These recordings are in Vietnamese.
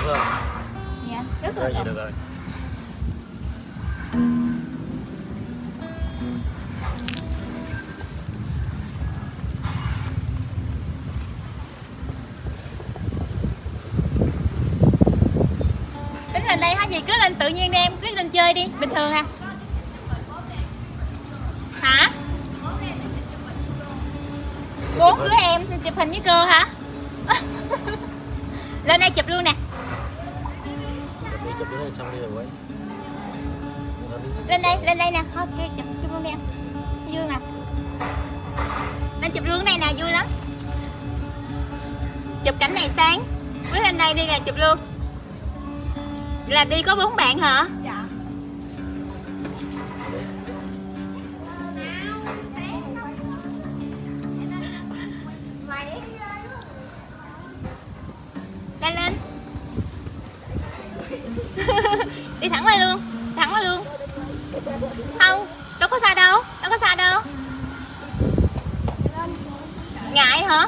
phải không? Dạ, rất là Vậy được rồi. Tính lên đây hả gì? Cứ lên tự nhiên đi em, cứ lên chơi đi, bình thường à. Hả? 4 đứa em xin chụp hình với cô hả? Lên đây chụp luôn nè. Chụp đi xong đi rồi quay. Lên đây nè. Ok, chụp luôn đi em. Vui nè. Lên chụp luôn cái này nè, vui lắm. Chụp cảnh này sáng. Bước lên đây đi là chụp luôn. Là đi có 4 bạn hả? Dạ. Lên. Đi thẳng qua luôn. Không, đâu có xa đâu. Ngại hả?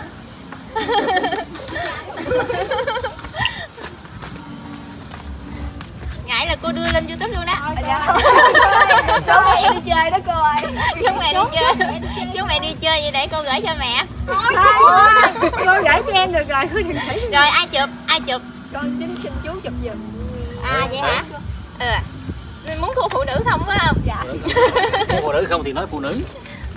Ngại là cô đưa lên YouTube luôn đó. Chú mẹ đi chơi đó cô ơi. Chú mẹ đi chơi vậy để cô gửi cho mẹ. Cô gửi cho em được rồi. Rồi ai chụp? Con xin chú chụp giùm. À vậy hả? Mình muốn thu phụ nữ không phải không? Dạ. Phụ nữ không thì nói phụ nữ.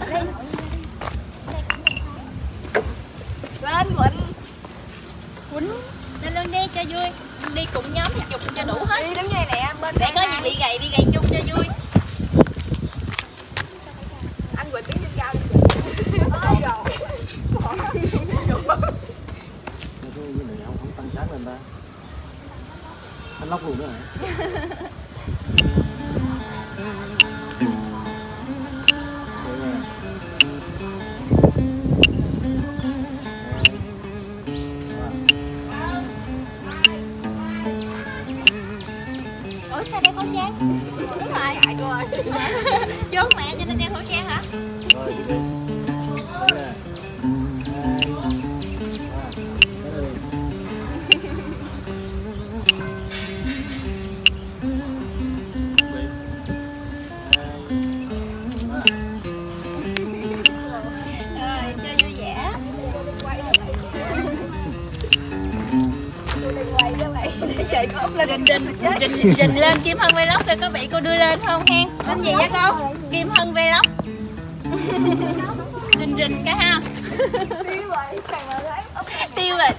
Lên Quỳnh. Lên luôn đi cho vui. Đi cùng nhóm thì chụp cho đủ hết. Đi đứng như này nè, bên để có gì bị gầy chung cho vui. Anh Quỳnh đứng trên cao đi. Không tăng sáng lên ta. Anh lóc luôn nữa hả? Ủa sao đeo khẩu trang? Đúng rồi. Ngại cô ơi. Trốn mẹ cho nên đeo khẩu trang hả? Rồi đi. Rình lên Kim Hân Vlog rồi có bị cô đưa lên không hen? Tên gì vậy cô? Kim Hân Vlog. Rình cái ha. Tiêu rồi.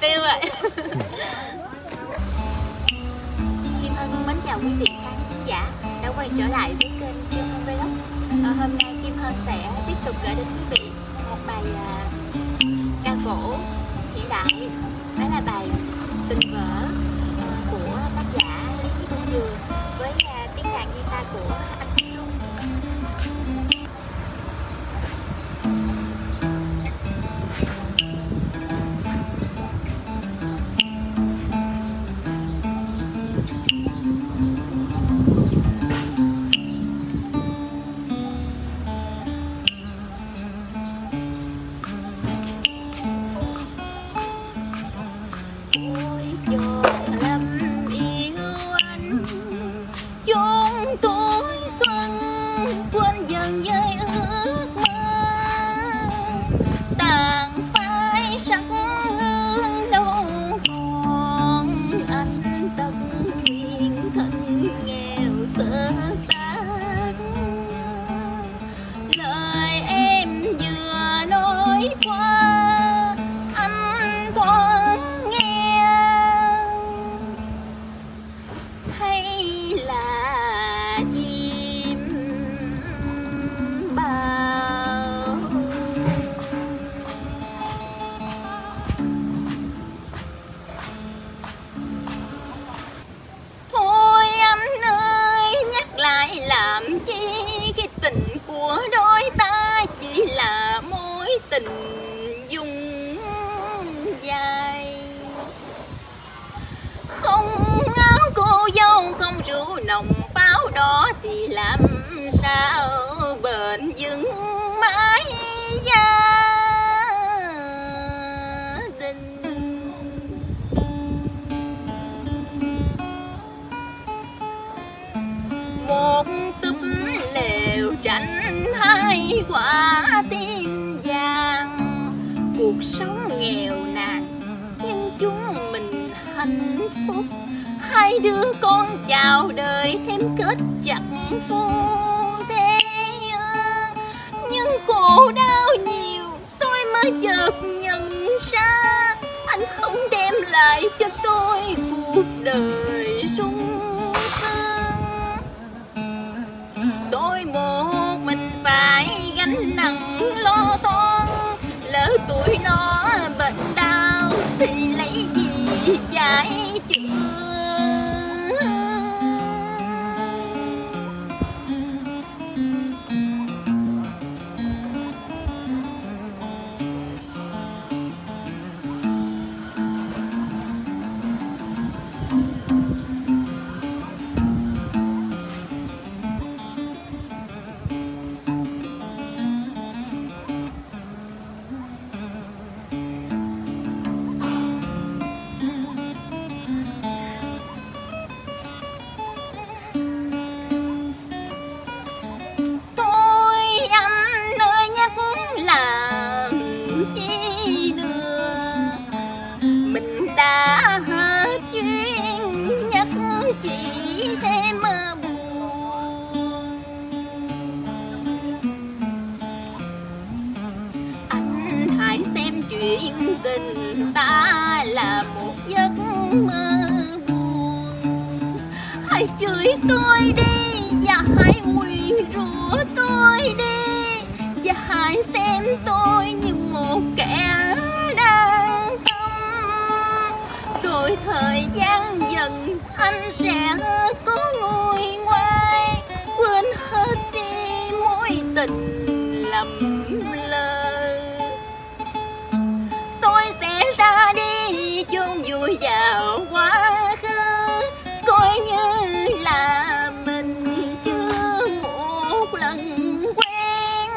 Kim Hân mến chào quý vị khán giả đã quay trở lại với kênh Kim Hân Vlog. Hôm nay Kim Hân sẽ tiếp tục gửi đến quý vị một bài ca cổ hiện đại. Đó là bài Tình Vỡ của tác giả Lý Công Dường với tiếng đàn guitar của anh Trung. tình dung dài. Không áo cô dâu, không rượu nồng pháo đỏ thì làm sao bền vững mái gia đình. sống nghèo nàn, nhưng chúng mình hạnh phúc. Hai đứa con chào đời thêm kết chặt phu thế. Nhưng khổ đau nhiều tôi mới chợt nhận ra, anh không đem lại cho tôi cuộc đời sung sướng. Tôi một mình phải gánh nặng lo toan, lỡ tuổi nó bệnh đau thì lấy gì giải chữa. Chỉ thêm buồn. Anh hãy xem chuyện tình ta là một giấc mơ buồn. Hãy chửi tôi đi và hãy nguyền rủa tôi đi, và hãy xem tôi như một kẻ đang tâm. Rồi thời gian dần anh sẽ có nguôi ngoai, quên hết đi mối tình lầm lỡ. Tôi sẽ ra đi chôn vùi vào quá khứ, coi như là mình chưa một lần quen.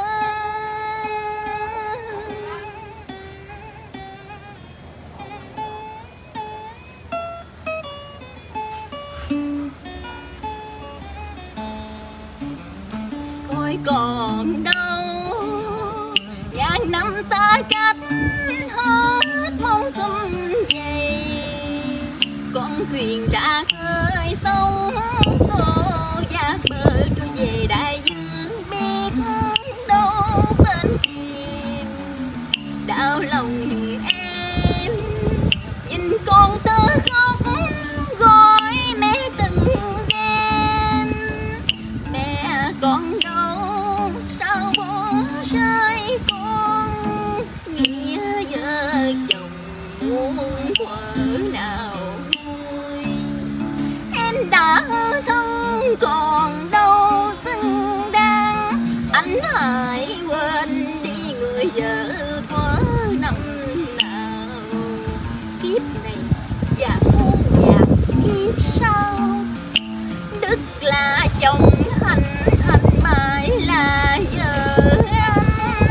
Thôi còn đâu ngàn năm xa cách, hết mong sum vầy. Con thuyền đã khơi sông xô dạt bờ trôi về đại dương, biết đâu bên kia đau lòng em. Nhìn con tơ khóc gọi mẹ từng đêm, mẹ con đâu sao bỏ rơi con. Nghĩa vợ chồng muôn thuở nào vui, em đã không còn đâu xứng đáng. Anh hãy quên đi người vợ thuở năm nào. Kiếp này và muôn vàn kiếp sau, Đức là chồng, hạnh mãi là vợ anh.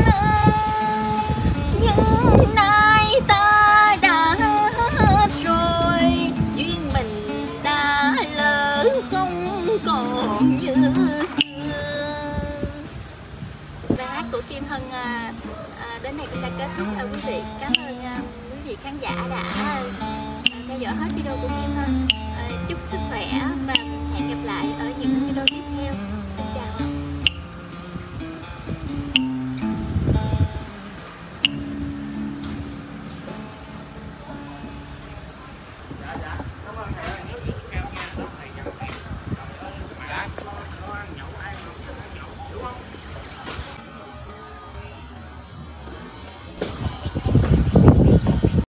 Nhưng nay ta đã hết rồi, duyên mình đã lỡ không còn như xưa. Bài hát của Kim Hân đến đây cũng đã kết thúc quý vị. Cảm ơn quý vị khán giả đã theo dõi hết video của Kim Hân. Chúc sức khỏe và hẹn gặp lại ở những video tiếp theo.